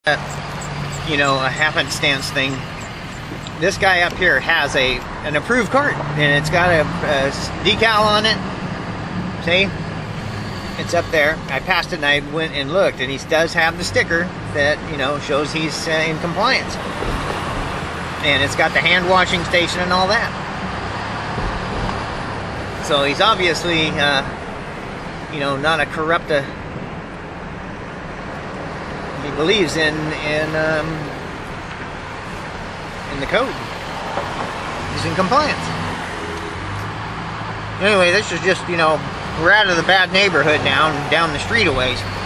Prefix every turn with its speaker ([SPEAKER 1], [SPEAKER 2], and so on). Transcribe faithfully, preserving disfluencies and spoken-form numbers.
[SPEAKER 1] you know, a happenstance thing. This guy up here has a an approved cart, and it's got a, a decal on it. See? It's up there. I passed it and I went and looked, and he does have the sticker that, you know, shows he's uh, in compliance. And it's got the hand washing station and all that. So he's obviously, uh, you know, not a corrupt. Uh, he believes in in um, in the code. He's in compliance. Anyway, this is just, you know, we're out of the bad neighborhood now and down the street a ways.